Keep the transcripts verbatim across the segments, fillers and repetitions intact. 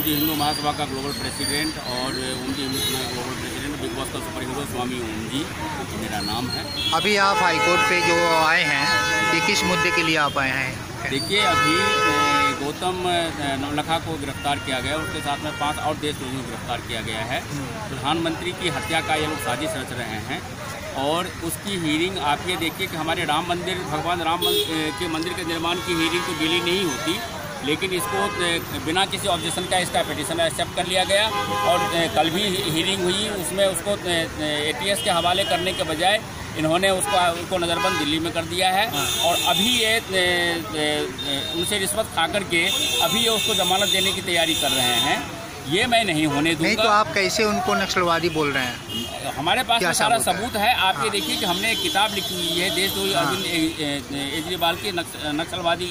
जी हिंदू महासभा का global president और Om ji Hindu global president, big boss का सुपर हीरो स्वामी ओम जी मेरा नाम है। अभी आप हाईकोर्ट पे जो आए हैं, ये किस मुद्दे के लिए आप आए हैं? देखिए, अभी गौतम नवलखा को गिरफ्तार किया गया, उसके साथ में पांच और देशद्रोहियों को गिरफ्तार किया गया है। प्रधानमंत्री की हत्या का ये लोग साजिश रच रहे हैं और उसकी हीरिंग आप ये देखिए कि हमारे राम मंदिर, भगवान राम के मंदिर के निर्माण की हीरिंग तो डिले नहीं होती, लेकिन इसको बिना किसी ऑब्जेक्शन का इसका पिटीशन एक्सेप्ट कर लिया गया और कल भी हीरिंग हुई, उसमें उसको एटीएस के हवाले करने के बजाय इन्होंने उसको उनको नज़रबंद दिल्ली में कर दिया है और अभी ये उनसे रिश्वत खा करके अभी ये उसको जमानत देने की तैयारी कर रहे हैं। ये मैं नहीं होने दूंगा। नहीं तो आप कैसे उनको नक्सलवादी बोल रहे हैं? हमारे पास तो सारा सबूत है। आप ये देखिए कि हमने एक किताब लिखी हुई है, देशद्रोही अरविंद केजरीवाल के नक्सलवादी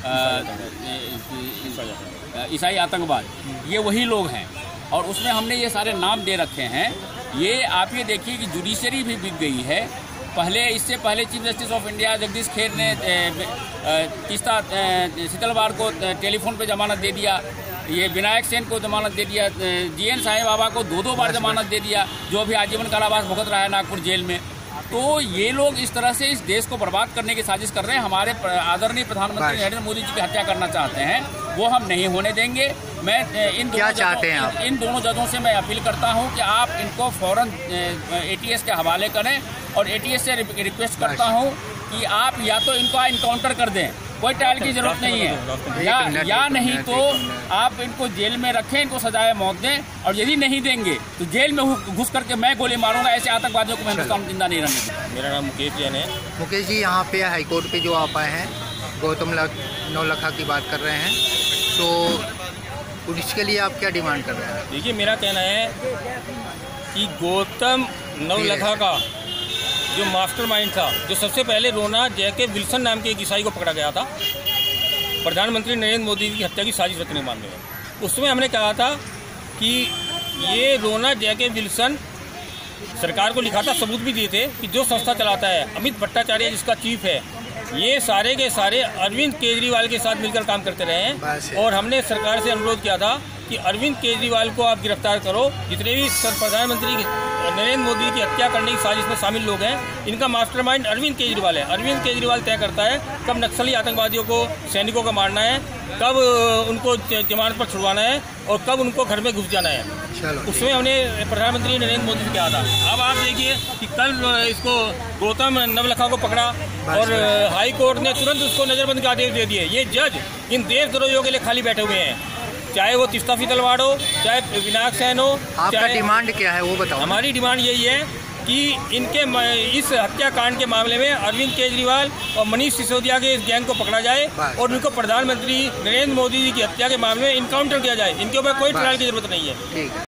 ईसाई आतंकवाद, ये वही लोग हैं और उसमें हमने ये सारे नाम दे रखे हैं। ये आप ये देखिए कि जुडिशरी भी बिक गई है। पहले इससे पहले chief justice of India Jagdish Kher ने तीस्ता शीतलवार को टेलीफोन पे जमानत दे दिया, ये विनायक सेन को जमानत दे दिया, जी एन साई बाबा को दो दो बार जमानत दे दिया, जो अभी आजीवन कारावास भुगत रहा है नागपुर जेल में। तो ये लोग इस तरह से इस देश को बर्बाद करने की साजिश कर रहे हैं। हमारे आदरणीय प्रधानमंत्री नरेंद्र मोदी जी की हत्या करना चाहते हैं, वो हम नहीं होने देंगे। मैं इन क्या चाहते हैं आप? इन दोनों जजों से मैं अपील करता हूं कि आप इनको फौरन एटीएस के हवाले करें और एटीएस से रिक्वेस्ट करता हूं कि आप या तो इनको इनकाउंटर कर दें, कोई ट्रायल की जरूरत नहीं है, या या नहीं तो आप इनको जेल में रखें, इनको सजाए मौत दें और यदि नहीं देंगे तो जेल में घुस करके मैं गोली मारूंगा। ऐसे आतंकवादियों को मैं हिंदुस्तान जिंदा नहीं रहने दूंगा। मेरा नाम मुकेश जैन है। मुकेश जी, यहाँ पे हाईकोर्ट पे जो आप आए हैं, गौतम नवलखा की बात कर रहे हैं, तो इसके लिए आप क्या डिमांड कर रहे हैं? देखिए, मेरा कहना है कि गौतम नवलखा का जो मास्टरमाइंड था, जो सबसे पहले रोना जैके विल्सन नाम के एक ईसाई को पकड़ा गया था प्रधानमंत्री नरेंद्र मोदी की हत्या की साजिश रचने के मामले में, उसमें हमने कहा था कि ये रोना जैके विल्सन सरकार को लिखा था, सबूत भी दिए थे कि जो संस्था चलाता है अमित भट्टाचार्य जिसका चीफ है, ये सारे के सारे अरविंद केजरीवाल के साथ मिलकर काम करते रहे हैं और हमने सरकार से अनुरोध किया था कि अरविंद केजरीवाल को आप गिरफ्तार करो। जितने भी प्रधानमंत्री नरेंद्र मोदी की हत्या करने की साजिश में शामिल लोग हैं, इनका मास्टरमाइंड अरविंद केजरीवाल है। अरविंद केजरीवाल तय करता है कब नक्सली आतंकवादियों को, सैनिकों को मारना है, कब उनको जमानत पर छुड़वाना है और कब उनको घर में घुस जाना है। उसमें हमने प्रधानमंत्री नरेंद्र मोदी से कहा था। अब आप देखिए कि कल इसको गौतम नवलखा को पकड़ा और हाई कोर्ट ने तुरंत उसको नजरबंद का आदेश दे दिए। ये जज इन देशद्रोहियों के लिए खाली बैठे हुए हैं, चाहे वो तीस्ता शीतलवाड़ हो, चाहे विनायक सेन हो। आपका डिमांड क्या है वो बताओ? हमारी डिमांड यही है कि इनके इस हत्याकांड के मामले में अरविंद केजरीवाल और मनीष सिसोदिया के इस गैंग को पकड़ा जाए और उनको प्रधानमंत्री नरेंद्र मोदी जी की हत्या के मामले में इनकाउंटर किया जाए। इनके ऊपर कोई ट्रायल की जरूरत नहीं है।